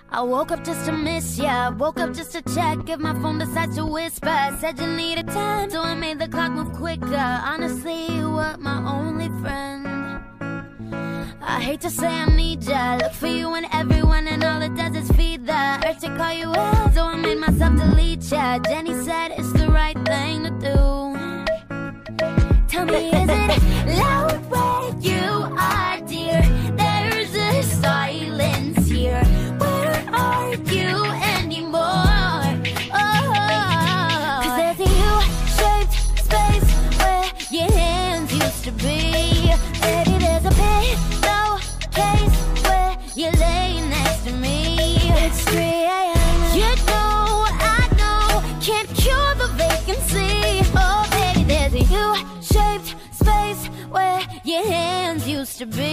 I woke up just to miss ya. Woke up just to check if my phone decides to whisper. Said you needed time, so I made the clock move quicker. Honestly, you were my only friend. I hate to say I need ya. Look for you in everyone, and all it does is feed the urge to call you out, so I made myself delete ya. Jenny said it's the right thing to do. Tell me, is it loud where you are, dear? There's a silence here. Where are you anymore? Oh, 'cause there's a U-shaped space where your hands used to be. Baby, there's a pillowcase where you lay next to me. It's 3 a.m. You know, I know, can't cure the vacancy. Oh, baby, there's a U-shaped space where your hands used to be.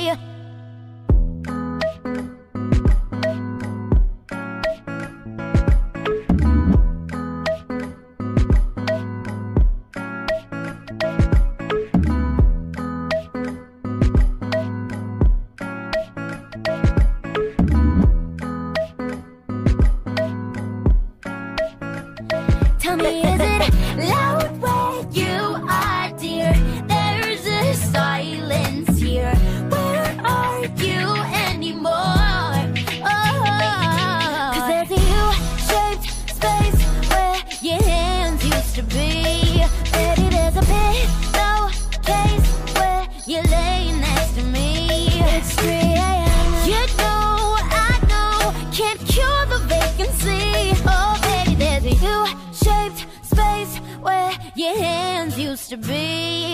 Tell me, is it loud where you are, dear? There's a silence here. Where are you anymore? Oh, 'cause there's a U-shaped space where your hands used to be. Baby, there's a pillowcase where you lay next to me. It's 3 a.m. You know, I know, can't cure the vacancy. Oh, baby, there's a U-shaped space where your hands used to be.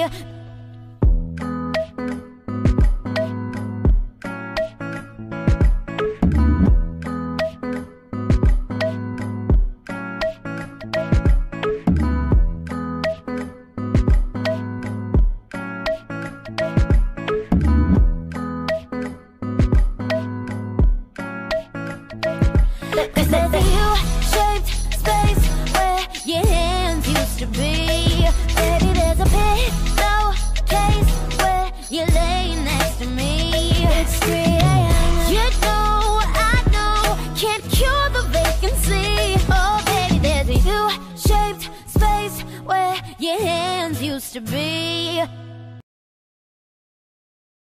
Cause there's a U-shaped space where your hands used to be. Baby, there's a pillowcase where you lay next to me. It's 3 a.m. You know, I know, can't cure the vacancy. Oh, baby, there's a U-shaped space where your hands used to be.